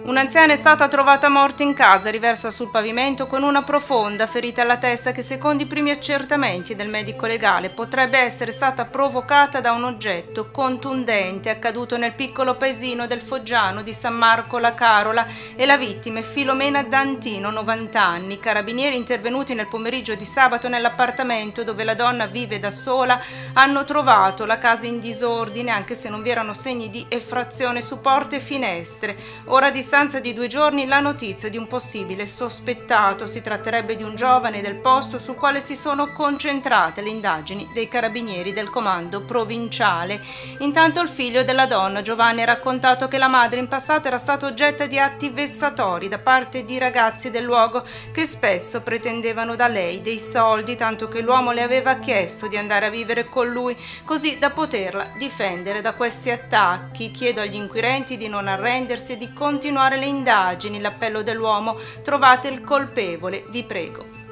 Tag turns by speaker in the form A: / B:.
A: Un'anziana è stata trovata morta in casa, riversa sul pavimento con una profonda ferita alla testa che, secondo i primi accertamenti del medico legale, potrebbe essere stata provocata da un oggetto contundente accaduto nel piccolo paesino del Foggiano di San Marco la Carola, e la vittima è Filomena D'Antino, 90 anni. Carabinieri intervenuti nel pomeriggio di sabato nell'appartamento dove la donna vive da sola hanno trovato la casa in disordine, anche se non vi erano segni di effrazione su porte e finestre. Ora, a distanza di 2 giorni, la notizia di un possibile sospettato. Si tratterebbe di un giovane del posto sul quale si sono concentrate le indagini dei carabinieri del comando provinciale. Intanto il figlio della donna, Giovanni, ha raccontato che la madre in passato era stata oggetto di atti vessatori da parte di ragazzi del luogo che spesso pretendevano da lei dei soldi, tanto che l'uomo le aveva chiesto di andare a vivere con lui così da poterla difendere da questi attacchi. Chiedo agli inquirenti di non arrendersi e di continuare le indagini. L'appello dell'uomo: trovate il colpevole, vi prego.